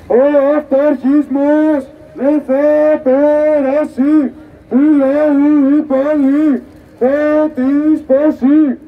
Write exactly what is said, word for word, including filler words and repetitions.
Ο αυταρχισμός δεν θα περάσει, του λαού η πάλι θα τη σπάσει.